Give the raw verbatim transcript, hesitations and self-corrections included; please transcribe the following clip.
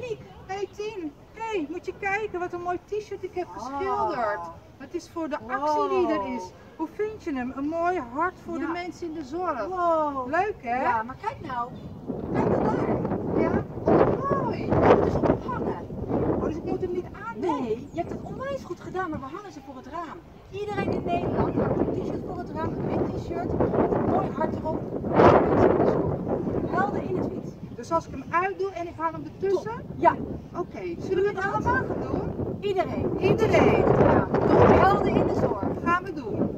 Monique. Hey Tien, hey, moet je kijken wat een mooi t-shirt ik heb geschilderd. Oh. Het is voor de Wow. actie die er is. Hoe vind je hem? Een mooi hart voor Ja. de mensen in de zorg. Wow. Leuk hè? Ja, maar kijk nou. Kijk nou daar. Ja? Oh, mooi. Het is ophangen. Oh, dus ik moet hem niet aandoen. Nee, je hebt het onwijs goed gedaan, maar we hangen ze voor het raam. Iedereen in Nederland hangt een t-shirt voor het raam, een wit t-shirt, met een mooi hart erop. Mensen in de zorg. Helden in het wit. Dus als ik hem uitdoe en ik hang hem ertussen? Top. Ja, Oké, zullen we het allemaal gaan doen? iedereen. Iedereen. Ja. Helden in de zorg. Gaan we doen.